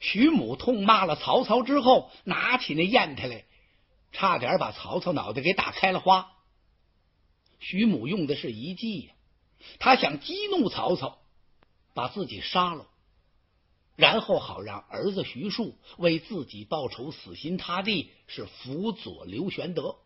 徐母痛骂了曹操之后，拿起那砚台来，差点把曹操脑袋给打开了花。徐母用的是一计呀，他想激怒曹操，把自己杀了，然后好让儿子徐庶为自己报仇，死心塌地，是辅佐刘玄德。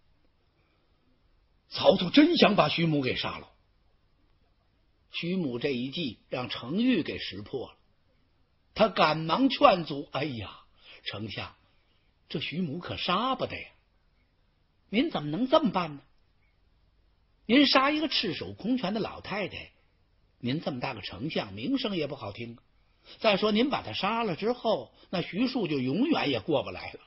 曹操真想把徐母给杀了。徐母这一计让程昱给识破了，他赶忙劝阻：“哎呀，丞相，这徐母可杀不得呀！您怎么能这么办呢？您杀一个赤手空拳的老太太，您这么大个丞相，名声也不好听。再说您把他杀了之后，那徐庶就永远也过不来了。”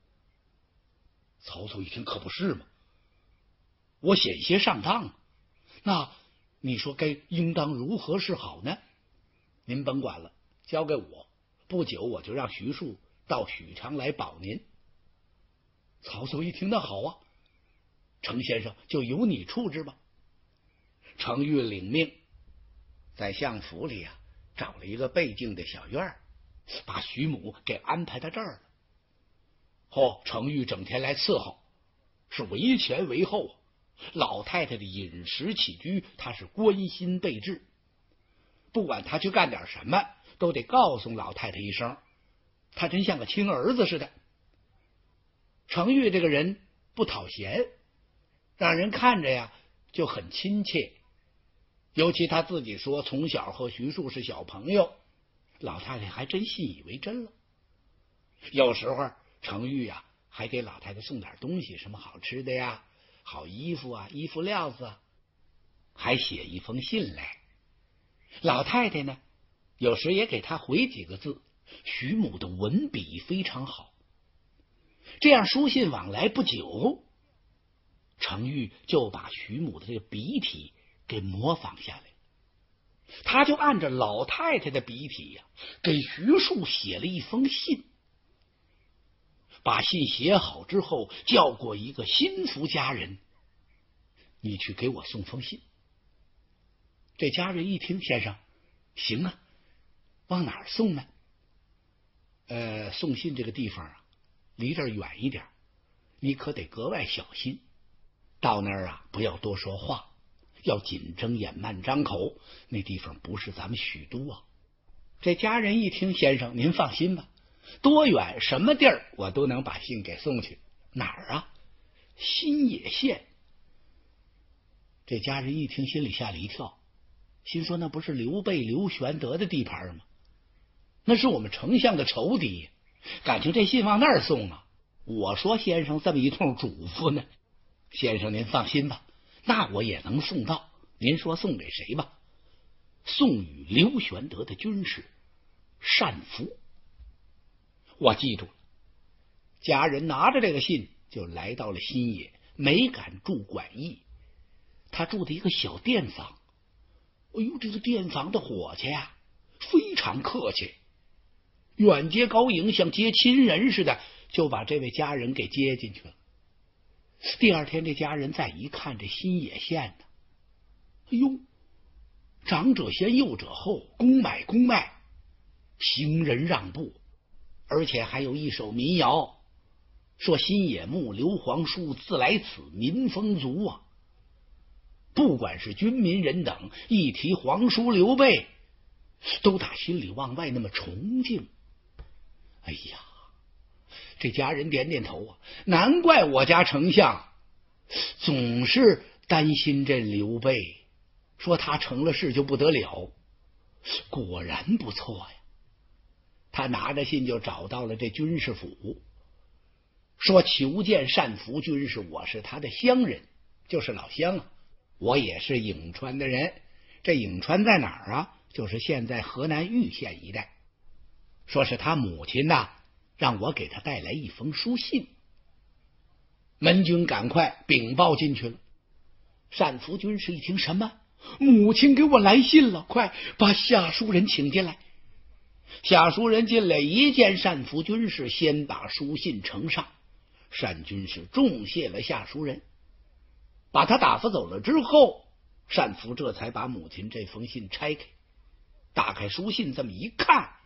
曹操一听，可不是嘛，我险些上当，那你说应当如何是好呢？您甭管了，交给我，不久我就让徐庶到许昌来保您。曹操一听，那好啊，程先生就由你处置吧。程昱领命，在相府里找了一个背静的小院，把徐母给安排到这儿了。程昱整天来伺候，是为前为后，老太太的饮食起居他是关心备至，不管他去干点什么，都得告诉老太太一声，他真像个亲儿子似的。程昱这个人不讨嫌，让人看着就很亲切，尤其他自己说从小和徐庶是小朋友，老太太还真信以为真了。有时候程昱还给老太太送点东西，什么好吃的好衣服衣服料子还写一封信来。老太太呢，有时也给他回几个字。徐母的文笔非常好，这样书信往来不久，程昱就把徐母的这个笔体给模仿下来，他就按着老太太的笔体给徐庶写了一封信。把信写好之后，叫过一个心腹家人，你去给我送封信。这家人一听，先生，行啊，往哪儿送呢？送信这个地方离这儿远一点，你可得格外小心。到那儿不要多说话，要紧睁眼慢张口，那地方不是咱们许都这家人一听，先生您放心吧，多远什么地儿我都能把信给送去。哪儿新野县。这家人一听，心里吓了一跳，心说那不是刘备刘玄德的地盘吗？那是我们丞相的仇敌，感情这信往那儿送我说先生这么一通嘱咐呢，先生您放心吧，那我也能送到，您说送给谁吧？送与刘玄德的军士单福。我记住了。家人拿着这个信就来到了新野，没敢住馆驿，他住的一个小店房。哎呦，这个店房的伙计非常客气，远接高迎，像接亲人似的，就把这位家人给接进去了。第二天这家人再一看这新野县哎呦，长者先幼者后，公买公卖，行人让步，而且还有一首民谣，说新野木刘皇叔，自来此民风足不管是军民人等，一提皇叔刘备，都打心里往外那么崇敬。哎呀，这家人点点头难怪我家丞相总是担心这刘备，说他成了事就不得了。果然不错呀。他拿着信就找到了这军士府，说求见单福军士，我是他的乡人，就是老乡我也是颍川的人。这颍川在哪儿就是现在河南玉县一带。说是他母亲让我给他带来一封书信。门军赶快禀报进去了。单福军士一听，什么？母亲给我来信了，快把下书人请进来。下书人进来一见单福军士，先把书信呈上。单军士重谢了下书人，把他打发走了之后，单福这才把母亲这封信拆开，打开书信这么一看，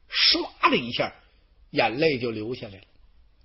唰的一下，眼泪就流下来了。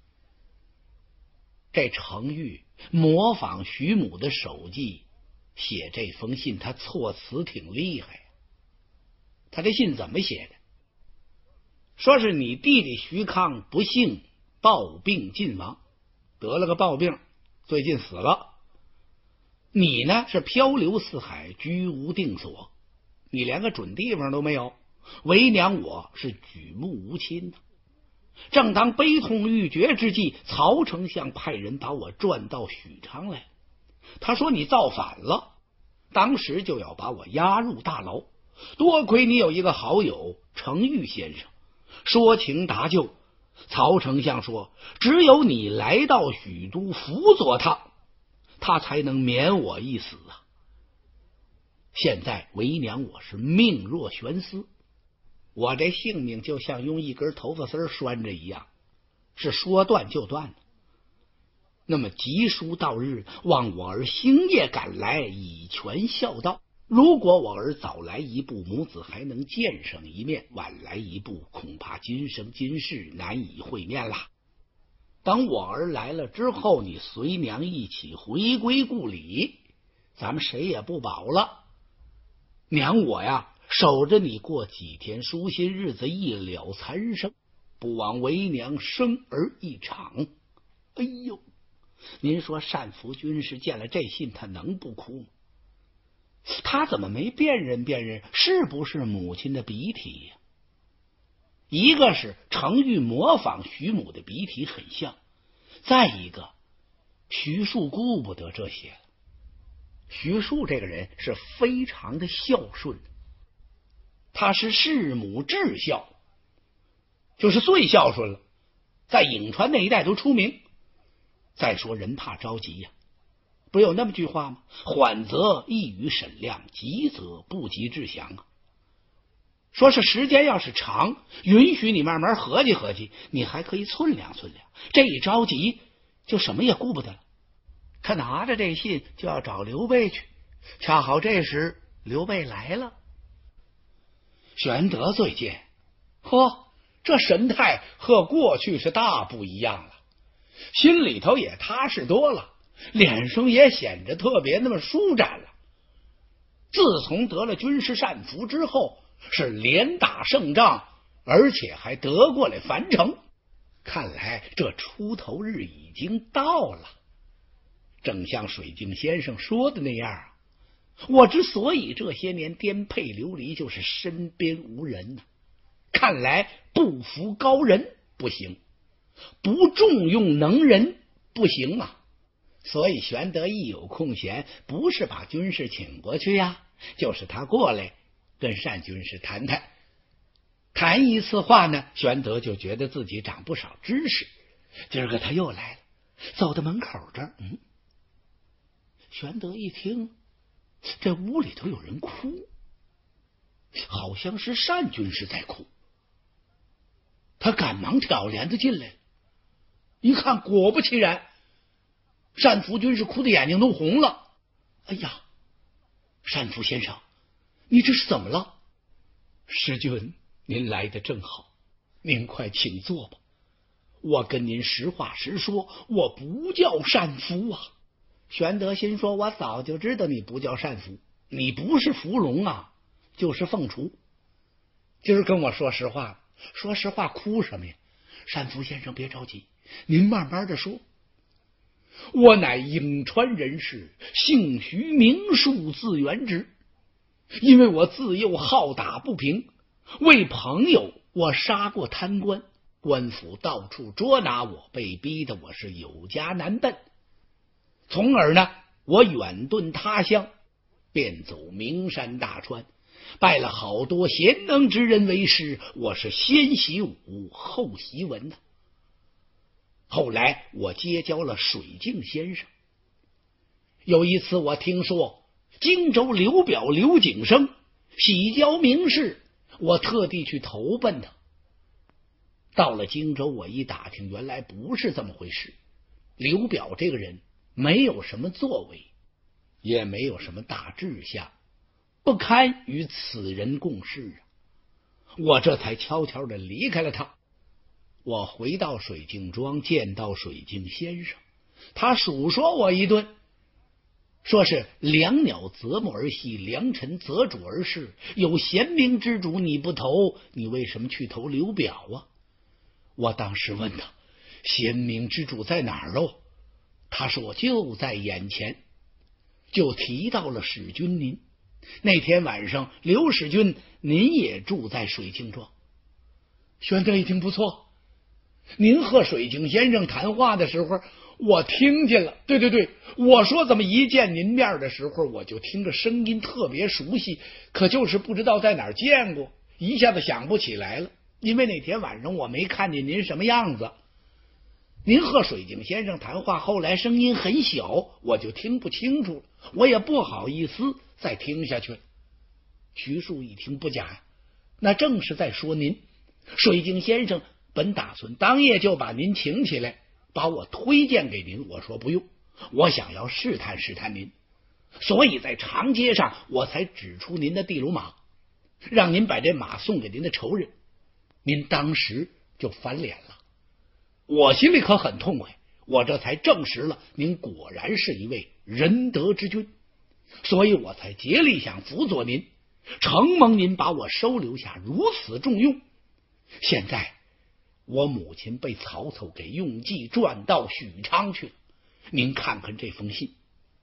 这程昱模仿徐母的手迹写这封信，他措辞挺厉害呀。他这信怎么写的？说是你弟弟徐康不幸暴病尽亡，得了个暴病，最近死了。你呢是漂流四海，居无定所，你连个准地方都没有。为娘我是举目无亲的。正当悲痛欲绝之际，曹丞相派人把我转到许昌来，他说你造反了，当时就要把我押入大牢。多亏你有一个好友程昱先生，说情达救。曹丞相说，只有你来到许都辅佐他，他才能免我一死啊！现在为娘我是命若悬丝，我这性命就像用一根头发丝拴着一样，是说断就断的。那么急书到日，望我儿星夜赶来，以全孝道。如果我儿早来一步，母子还能见上一面；晚来一步，恐怕今生今世难以会面了。等我儿来了之后，你随娘一起回归故里，咱们谁也不保了。娘我呀，守着你过几天舒心日子，一了残生，不枉为娘生儿一场。哎呦，您说单福军士见了这信，他能不哭吗？他怎么没辨认辨认是不是母亲的笔体呀？一个是程昱模仿徐母的笔体很像，再一个徐庶顾不得这些了。徐庶这个人是非常的孝顺，他是弑母至孝，就是最孝顺了，在颍川那一带都出名。再说人怕着急呀，不有那么句话吗？缓则易于审量，急则不及致降啊。说是时间要是长，允许你慢慢合计合计，你还可以寸量寸量。这一着急，就什么也顾不得了。他拿着这信就要找刘备去，恰好这时刘备来了。玄德最见，呵，这神态和过去是大不一样了，心里头也踏实多了，脸上也显着特别那么舒展了。自从得了军师单福之后，是连打胜仗，而且还得过来樊城，看来这出头日已经到了。正像水镜先生说的那样，我之所以这些年颠沛流离，就是身边无人呢。看来不服高人不行，不重用能人不行啊。所以玄德一有空闲，不是把军士请过去呀，就是他过来跟单军士谈谈。谈一次话呢，玄德就觉得自己长不少知识。今儿个他又来了，走到门口这儿，玄德一听，这屋里头有人哭，好像是单军士在哭。他赶忙挑帘子进来，一看，果不其然，单福军士哭的眼睛都红了。哎呀，单福先生，你这是怎么了？师君，您来的正好，您快请坐吧。我跟您实话实说，我不叫单福啊。玄德心说，我早就知道你不叫单福，你不是伏龙啊，就是凤雏。今儿跟我说实话，说实话哭什么呀？单福先生别着急，您慢慢的说。我乃颍川人士，姓徐名树，字元直。因为我自幼好打不平，为朋友我杀过贪官，官府到处捉拿我，被逼得我是有家难奔。从而呢，我远遁他乡，便走名山大川，拜了好多贤能之人为师。我是先习武，后习文呢。后来我结交了水镜先生。有一次我听说荆州刘表刘景升喜交名士，我特地去投奔他。到了荆州，我一打听，原来不是这么回事。刘表这个人没有什么作为，也没有什么大志向，不堪与此人共事啊。 我这才悄悄地离开了他。我回到水晶庄，见到水晶先生，他数说我一顿，说是良鸟择木而栖，良臣择主而事，有贤明之主你不投，你为什么去投刘表啊？我当时问他，贤明之主在哪儿哦？他说就在眼前，就提到了使君您。那天晚上刘使君您也住在水晶庄。玄德一听不错，您和水晶先生谈话的时候我听见了，对，我说怎么一见您面的时候我就听着声音特别熟悉，可就是不知道在哪儿见过，一下子想不起来了，因为那天晚上我没看见您什么样子。您和水晶先生谈话后来声音很小，我就听不清楚了，我也不好意思再听下去了。徐庶一听不假呀，那正是在说您。水晶先生本打算当夜就把您请起来，把我推荐给您，我说不用，我想要试探试探您，所以在长街上我才指出您的地卢马，让您把这马送给您的仇人。您当时就翻脸了，我心里可很痛快，我这才证实了您果然是一位仁德之君，所以我才竭力想辅佐您，承蒙您把我收留下，如此重用。现在我母亲被曹操给用计转到许昌去了，您看看这封信。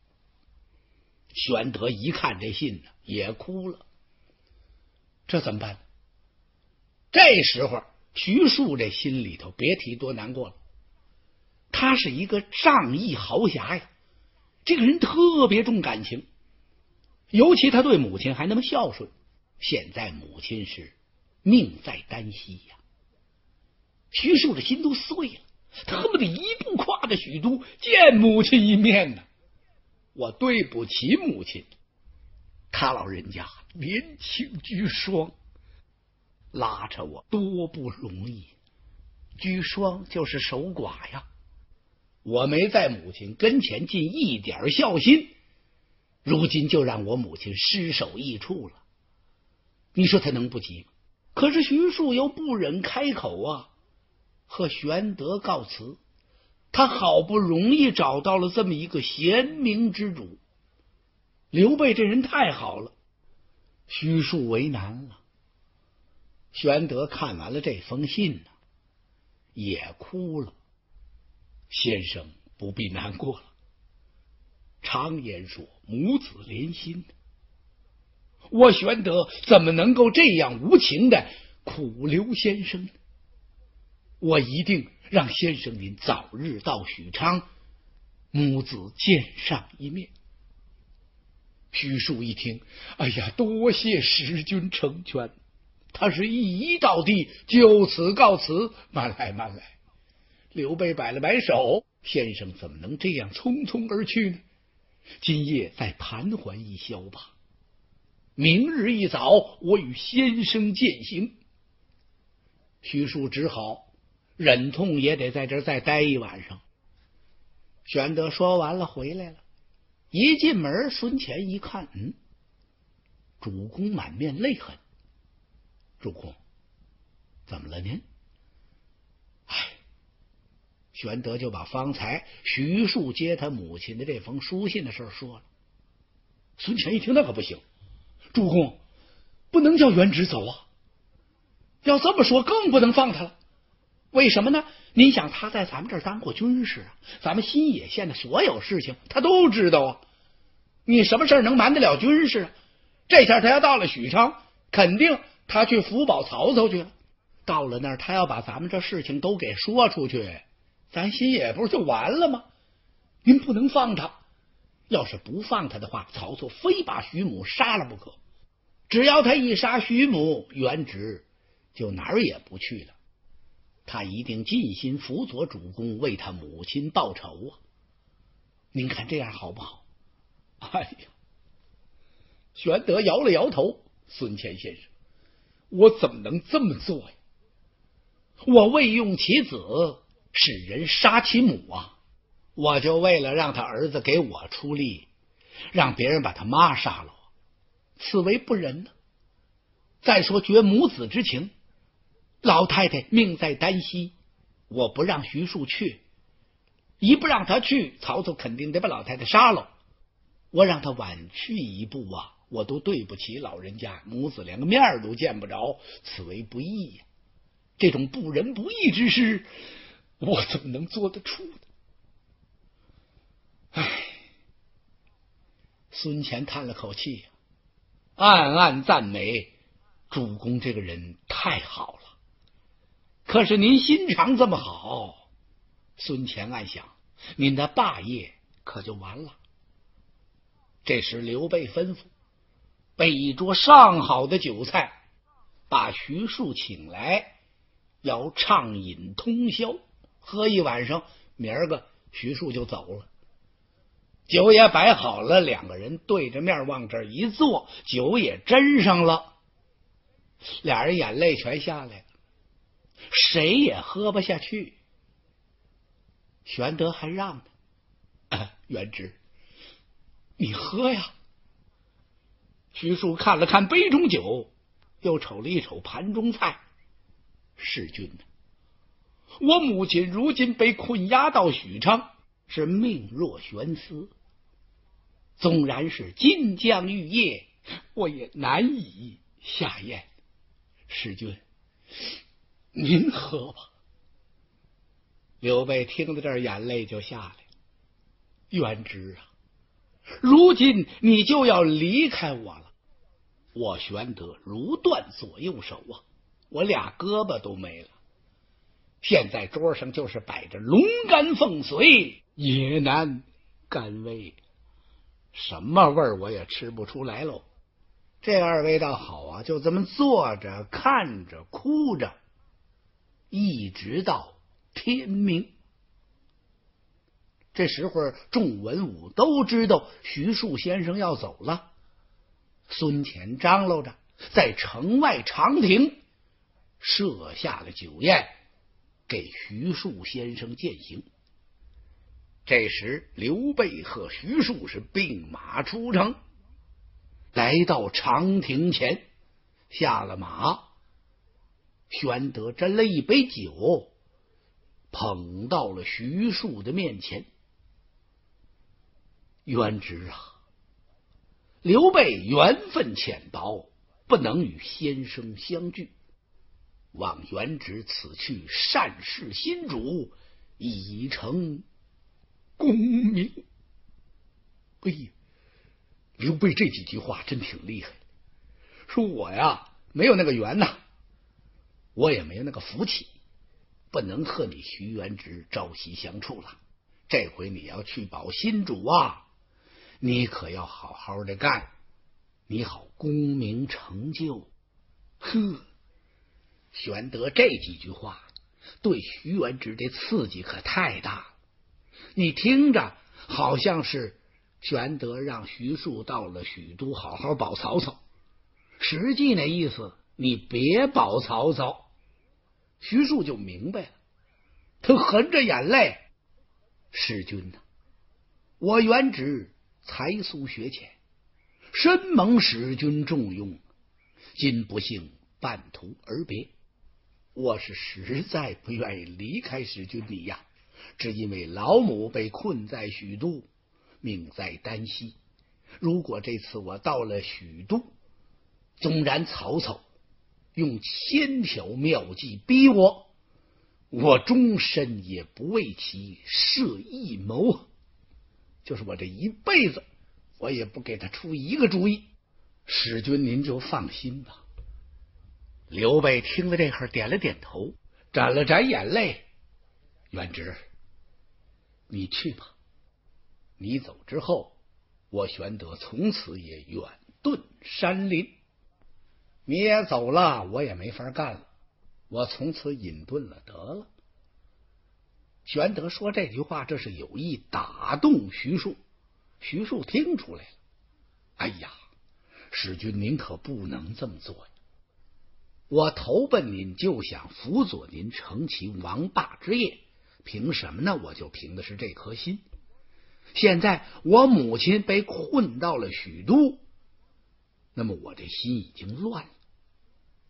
玄德一看这信呢，也哭了。这怎么办？这时候徐庶这心里头别提多难过了。他是一个仗义豪侠呀，这个人特别重感情，尤其他对母亲还那么孝顺。现在母亲是命在旦夕呀，徐庶的心都碎了，他恨不得一步跨着许都见母亲一面呢。我对不起母亲，他老人家年轻居孀，拉扯我多不容易，居孀就是守寡呀，我没在母亲跟前尽一点孝心，如今就让我母亲失手异处了，你说他能不急吗？可是徐庶又不忍开口啊，和玄德告辞。他好不容易找到了这么一个贤明之主，刘备这人太好了，徐庶为难了。玄德看完了这封信呢，也哭了。先生不必难过了，常言说母子连心，我玄德怎么能够这样无情的苦留先生呢？我一定让先生您早日到许昌，母子见上一面。徐庶一听，哎呀，多谢使君成全，他是一一到地，就此告辞。慢来慢来。刘备摆了摆手，先生怎么能这样匆匆而去呢？今夜再盘桓一宵吧，明日一早我与先生饯行。徐庶只好忍痛也得在这儿再待一晚上。玄德说完了回来了，一进门孙乾一看，主公满面泪痕。主公怎么了您？玄德就把方才徐庶接他母亲的这封书信的事说了。孙权一听，那可不行，主公不能叫元直走啊，要这么说更不能放他了。为什么呢？您想他在咱们这儿当过军师啊，咱们新野县的所有事情他都知道啊，你什么事能瞒得了军师啊？这下他要到了许昌，肯定他去辅保曹操去了，到了那儿他要把咱们这事情都给说出去，咱新野不是就完了吗？您不能放他，要是不放他的话，曹操非把徐母杀了不可。只要他一杀徐母，元直就哪儿也不去了，他一定尽心辅佐主公，为他母亲报仇啊！您看这样好不好？哎呀，玄德摇了摇头，孙乾先生，我怎么能这么做呀？我未用其子，使人杀其母啊！我就为了让他儿子给我出力，让别人把他妈杀了，此为不仁呢。 再说绝母子之情，老太太命在丹溪，我不让徐庶去，一不让他去，曹操肯定得把老太太杀了。我让他晚去一步啊，我都对不起老人家，母子连个面都见不着，此为不义呀。这种不仁不义之事，我怎么能做得出呢？唉，孙乾叹了口气，暗暗赞美主公这个人太好了。可是您心肠这么好，孙乾暗想，您的霸业可就完了。这时刘备吩咐备一桌上好的酒菜，把徐庶请来，要畅饮通宵，喝一晚上，明儿个徐庶就走了。酒也摆好了，两个人对着面往这一坐，酒也斟上了，俩人眼泪全下来了，谁也喝不下去。玄德还让他，元直，你喝呀。徐庶看了看杯中酒，又瞅了一瞅盘中菜，世君呢？我母亲如今被困押到许昌，是命若悬丝，纵然是金将玉叶，我也难以下咽。世君，您喝吧。刘备听到这儿，眼泪就下来了。元直啊，如今你就要离开我了，我玄德如断左右手啊，我俩胳膊都没了。现在桌上就是摆着龙肝凤髓，也难甘味，什么味儿我也吃不出来喽。这二位倒好啊，就这么坐着看着哭着，一直到天明。这时候众文武都知道徐庶先生要走了，孙乾张罗着在城外长亭设下了酒宴，给徐庶先生饯行。这时刘备和徐庶是并马出城，来到长亭前，下了马，玄德斟了一杯酒，捧到了徐庶的面前。元直啊，刘备缘分浅薄，不能与先生相聚，望元直此去善事新主，以成功名。哎呀，刘备这几句话真挺厉害，说我呀没有那个缘呐，我也没有那个福气，不能和你徐元直朝夕相处了。这回你要去保新主啊，你可要好好的干，你好功名成就。呵，玄德这几句话对徐元直的刺激可太大了。你听着好像是玄德让徐庶到了许都好好保曹操，实际那意思你别保曹操。徐庶就明白了，他含着眼泪，世君呐，我元直才疏学浅，深蒙使君重用，今不幸半途而别，我是实在不愿意离开使君你呀，只因为老母被困在许都，命在丹溪。如果这次我到了许都，纵然曹操用千条妙计逼我，我终身也不为其设一谋，就是我这一辈子我也不给他出一个主意。使君您就放心吧。刘备听了这会儿点了点头，沾了沾眼泪，元直，你去吧，你走之后，我玄德从此也远遁山林。你也走了，我也没法干了，我从此隐遁了得了。玄德说这句话，这是有意打动徐庶。徐庶听出来了，哎呀，使君您可不能这么做呀！我投奔您就想辅佐您成其王霸之业，凭什么呢？我就凭的是这颗心。现在我母亲被困到了许都，那么我这心已经乱了。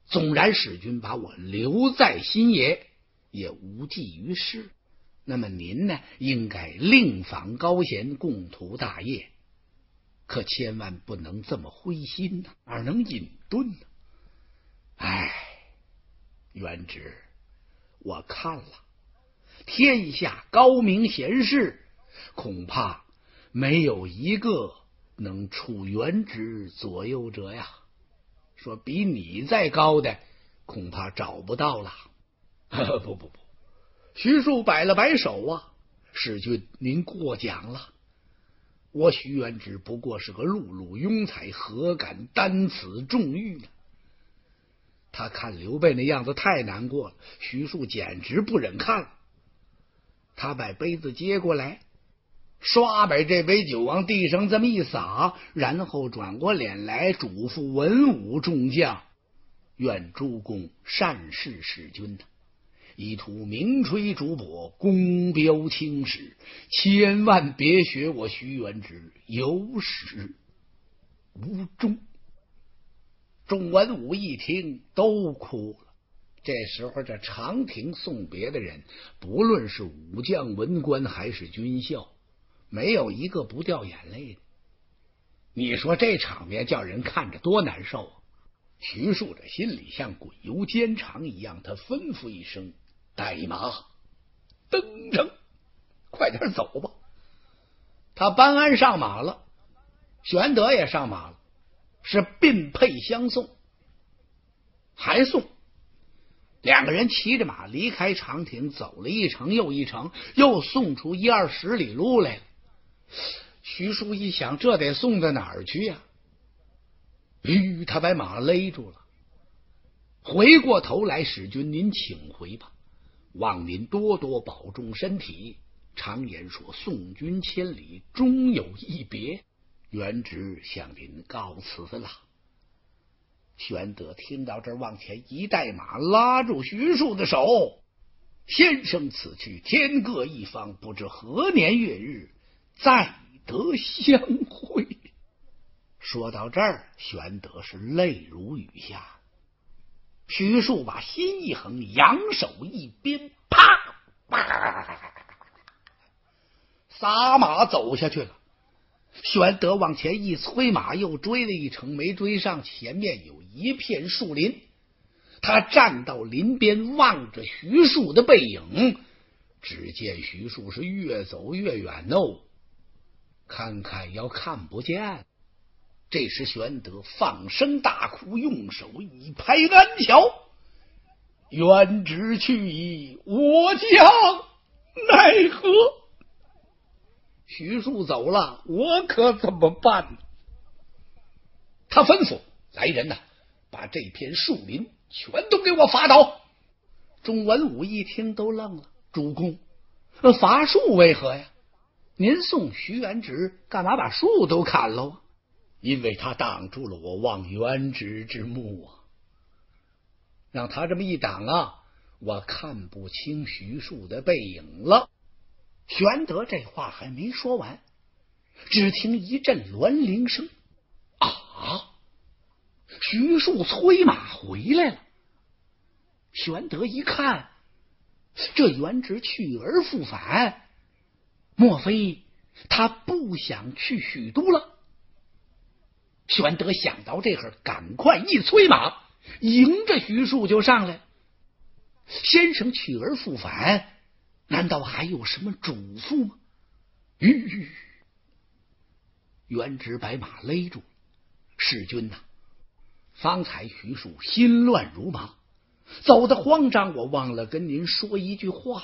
纵然使君把我留在新野，也无济于事。那么您呢，应该另访高贤，共图大业。可千万不能这么灰心呐，哪能隐遁呢？哎，元直，我看了，天下高明贤士，恐怕没有一个能出元直左右者呀。说比你再高的，恐怕找不到了。不，徐庶摆了摆手啊，使君您过奖了。我徐元直不过是个碌碌庸才，何敢担此重誉呢？他看刘备那样子太难过了，徐庶简直不忍看了。他把杯子接过来，唰把这杯酒往地上这么一洒，然后转过脸来嘱咐文武众将：愿诸公善事使君呐，以图名垂主簿，功标青史，千万别学我徐元直有始无终。众文武一听都哭了。这时候这长亭送别的人，不论是武将文官还是军校，没有一个不掉眼泪的。你说这场面叫人看着多难受啊！徐庶这心里像滚油煎肠一样，他吩咐一声：带马登城，快点走吧。他班安上马了，玄德也上马了，是并辔相送。还送两个人骑着马离开长亭，走了一程又一程，又送出10-20里路来了。徐庶一想，这得送到哪儿去呀？他把马勒住了，回过头来：使君您请回吧，望您多多保重身体。常言说，送君千里，终有一别。元直向您告辞了。玄德听到这儿，往前一带马，拉住徐庶的手：先生此去天各一方，不知何年月日再得相会。说到这儿，玄德是泪如雨下。徐庶把心一横，扬手一鞭，啪，撒马走下去了。玄德往前一催马，又追了一程，没追上。前面有一片树林，他站到林边，望着徐庶的背影。只见徐庶是越走越远哦，看看要看不见。这时玄德放声大哭，用手一拍鞍桥：元直去矣，我将奈何？徐庶走了，我可怎么办呢？他吩咐来人呐，把这片树林全都给我伐倒。众文武一听都愣了：主公，伐树为何呀？您送徐元直，干嘛把树都砍了啊？因为他挡住了我望元直之目啊！让他这么一挡啊，我看不清徐庶的背影了。玄德这话还没说完，只听一阵銮铃声，啊！徐庶催马回来了。玄德一看，这元直去而复返，莫非他不想去许都了？玄德想到这会儿，赶快一催马，迎着徐庶就上来。先生去而复返，难道还有什么嘱咐吗？元直把马勒住：使君呐，方才徐庶心乱如麻，走得慌张，我忘了跟您说一句话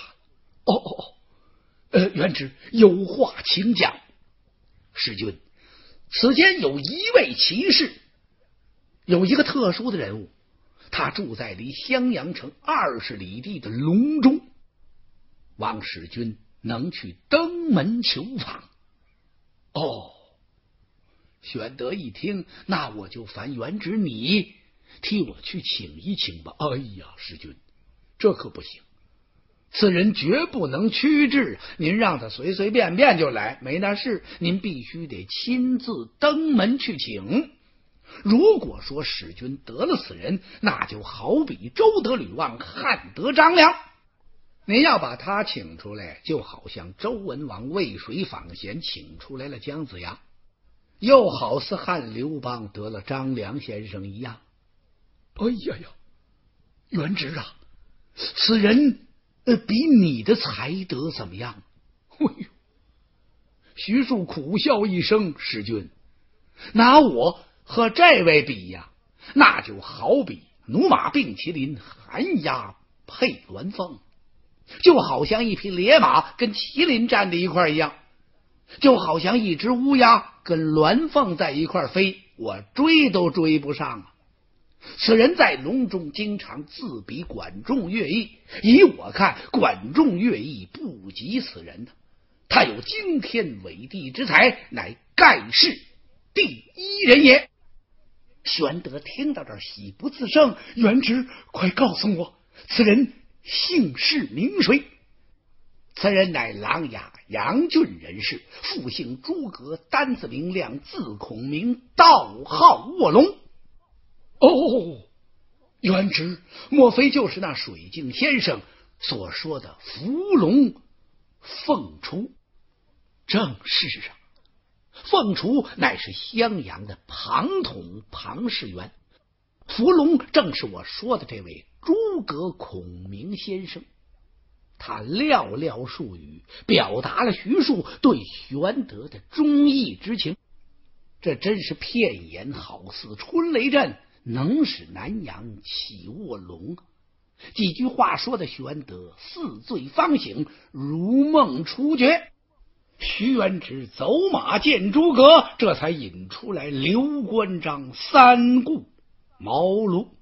了。元直有话请讲。使君，此间有一位奇士，有一个特殊的人物，他住在离襄阳城20里地的隆中，望使君能去登门求访。玄德一听，那我就烦元直你替我去请一请吧。哎呀，使君，这可不行，此人绝不能屈至，您让他随随便便就来，没那事。您必须得亲自登门去请。 如果说使君得了此人，那就好比周得吕望，汉得张良。您要把他请出来，就好像周文王渭水访贤请出来了姜子牙，又好似汉刘邦得了张良先生一样。哎呀呀，元直啊，此人比你的才德怎么样？哎呦，徐庶苦笑一声，使君，拿我和这位比呀，那就好比驽马并麒麟，寒鸦配鸾凤，就好像一匹烈马跟麒麟站在一块一样，就好像一只乌鸦跟鸾凤在一块飞，我追都追不上啊。此人在隆中经常自比管仲、乐毅，以我看，管仲、乐毅不及此人呢。他有惊天伟地之才，乃盖世第一人也。玄德听到这儿，喜不自胜。元直，快告诉我，此人姓氏名谁？此人乃琅琊杨郡人士，父姓诸葛，单字明亮，字孔明，道号卧龙。哦，元直，莫非就是那水镜先生所说的伏龙凤雏？正是啊，凤雏乃是襄阳的庞统庞士元，伏龙正是我说的这位诸葛孔明先生。他寥寥数语，表达了徐庶对玄德的忠义之情，这真是片言好似春雷震，能使南阳起卧龙。几句话说的玄德似醉方醒，如梦初觉。徐元直走马见诸葛，这才引出来刘关张三顾茅庐。